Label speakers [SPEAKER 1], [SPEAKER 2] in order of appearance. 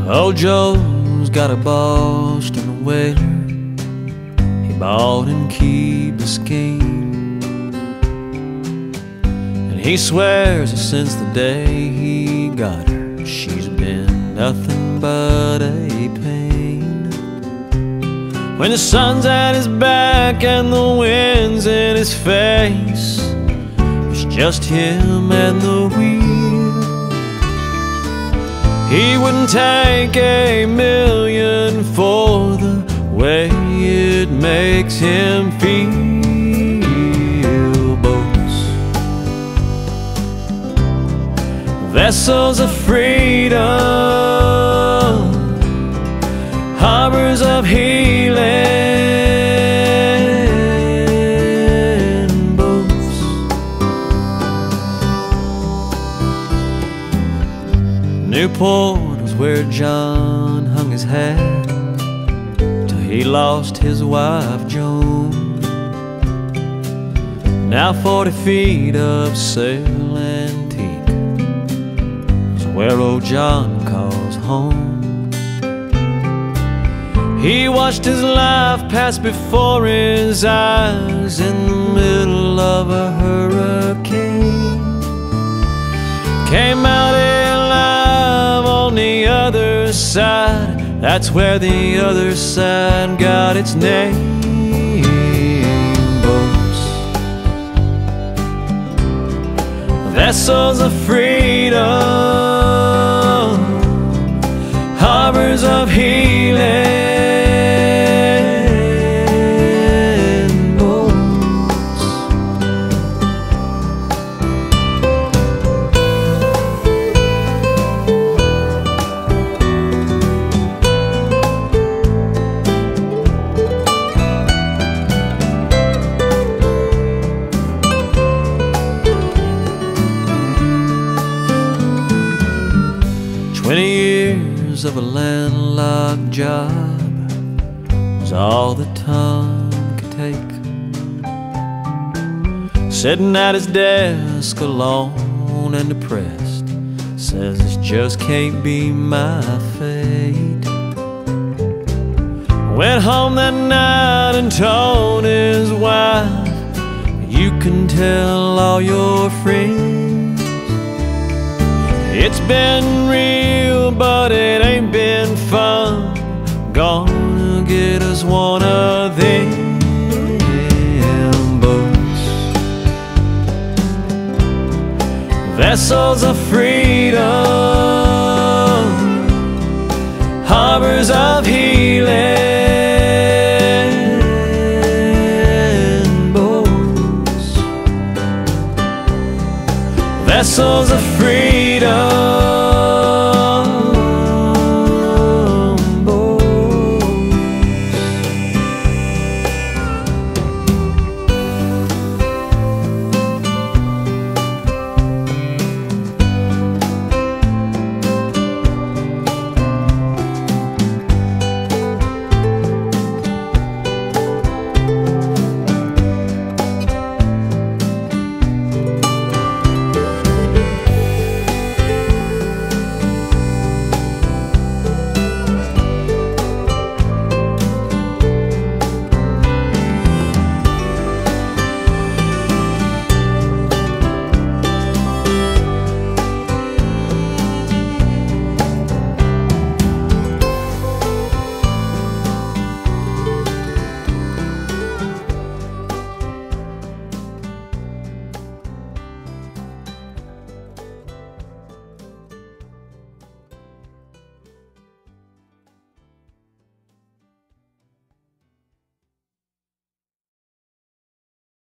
[SPEAKER 1] Old Joe's got a Boston whaler he bought in Key Biscayne, and he swears that since the day he got her, she's been nothing but a pain. When the sun's at his back and the wind's in his face, it's just him and the wheel. He wouldn't take $1,000,000 for the way it makes him feel. Boats, vessels of freedom, harbors of healing. Boats, Newport was where John hung his hat till he lost his wife Joan. Now 40 feet of sail antique is where old John calls home. He watched his life pass before his eyes in the middle of a hurricane. Came out alive on the other side. That's where the other side got its name. Boats, vessels of freedom, harbors of healing. Boats, 20 years of a landlocked job was all that Tom could take. Sitting at his desk alone and depressed, says this just can't be my fate. Went home that night and told his wife, you can tell all your friends it's been real, but it ain't been fun. Gonna get us one of them boats, vessels of freedom, harbors of healing.